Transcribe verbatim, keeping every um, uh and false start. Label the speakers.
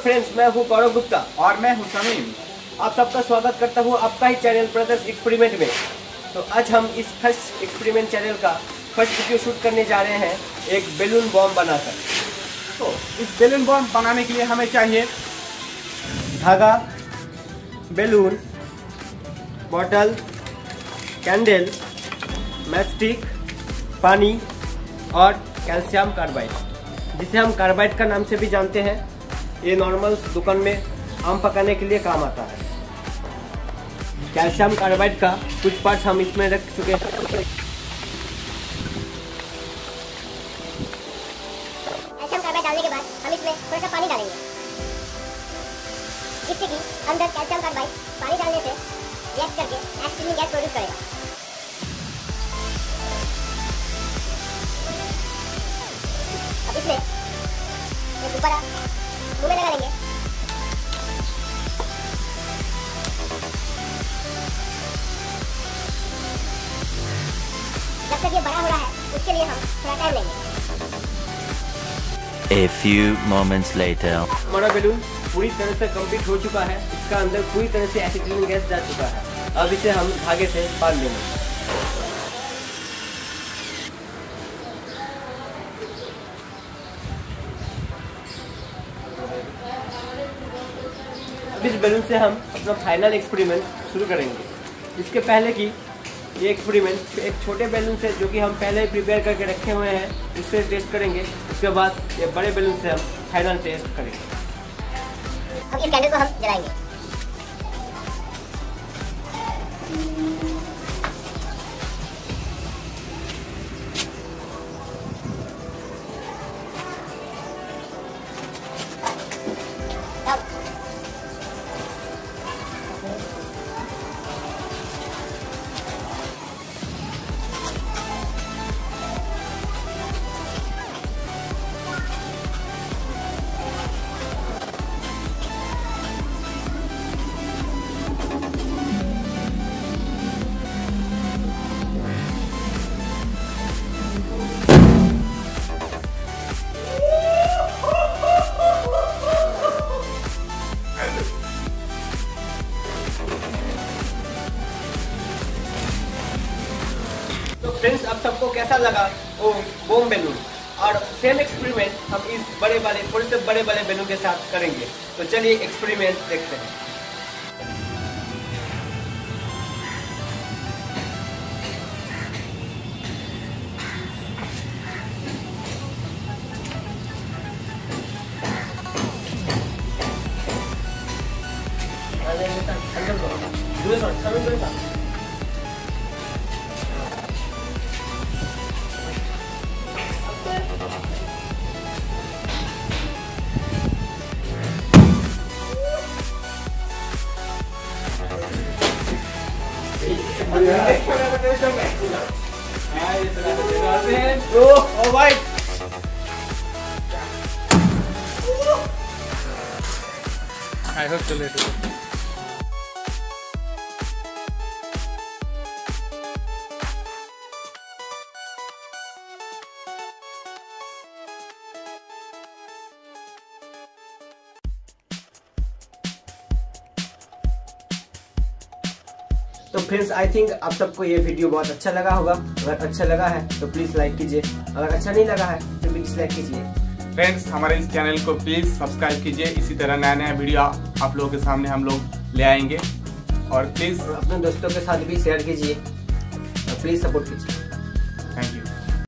Speaker 1: Friends, मैं हूँ गौरव गुप्ता
Speaker 2: और मैं हूँ समीम।
Speaker 1: आप सबका स्वागत करता हूँ आपका ही चैनल ब्रदर्स एक्सपेरिमेंट में। तो आज हम इस फर्स्ट एक्सपेरिमेंट चैनल का फर्स्ट वीडियो शूट करने जा रहे हैं एक बैलून बॉम्ब बनाकर।
Speaker 2: तो इस बैलून बॉम्ब बनाने के लिए हमें चाहिए
Speaker 1: धागा, बैलून, बॉटल, कैंडल, मैस्टिक, पानी और कैल्शियम कार्बाइड, जिसे हम कार्बाइड का नाम से भी जानते हैं। ये नॉर्मल दुकान में आम पकाने के लिए काम आता है। कैल्शियम कार्बाइड का कुछ पार्ट्स हम इसमें रख चुके हैं।
Speaker 3: कैल्शियम कार्बाइड डालने के बाद हम इसमें थोड़ा सा पानी डालेंगे, जिससे कि अंदर कैल्शियम कार्बाइड पानी डालने से रिएक्ट करके एसिटिक गैस प्रोड्यूस करेगा। अब इसमें एक गुब्बारा मुंह में लगा लेंगे। जब तक ये बड़ा हो रहा है उसके लिए हम थोड़ा टाइम लेंगे।
Speaker 4: A few moments later.
Speaker 1: हमारा बैलून पूरी तरह से कंप्लीट हो चुका है। इसका अंदर पूरी तरह से एसिटिक गैस जा चुका है। अब इसे हम धागे से बांध लेंगे। अब इस बैलून से हम अपना फाइनल एक्सपेरिमेंट शुरू करेंगे। इसके पहले कि ये एक्सपेरिमेंट एक छोटे बैलून से, जो कि हम पहले ही प्रिपेयर करके रखे हुए हैं, उससे टेस्ट करेंगे। उसके बाद ये बड़े बैलून से हम फाइनल टेस्ट करेंगे।
Speaker 3: अब इस कैंडल को हम जलाएंगे।
Speaker 1: तो फ्रेंड्स, अब सबको कैसा लगा वो बॉम्ब बैलून? और सेम एक्सपेरिमेंट हम इस बड़े वाले थोड़े से बड़े वाले बैलून के साथ करेंगे। तो चलिए एक्सपेरिमेंट देखते हैं। Oh, भाई
Speaker 2: I hope so later.
Speaker 1: तो फ्रेंड्स, आई थिंक आप सबको ये वीडियो बहुत अच्छा लगा होगा। अगर अच्छा लगा है तो प्लीज लाइक कीजिए, अगर अच्छा नहीं लगा है तो भी डिसलाइक कीजिए।
Speaker 2: फ्रेंड्स, हमारे इस चैनल को प्लीज सब्सक्राइब कीजिए। इसी तरह नया नया वीडियो आप लोगों के सामने हम लोग ले आएंगे। और प्लीज
Speaker 1: अपने दोस्तों के साथ भी शेयर कीजिए और प्लीज सपोर्ट कीजिए।
Speaker 2: Thank you.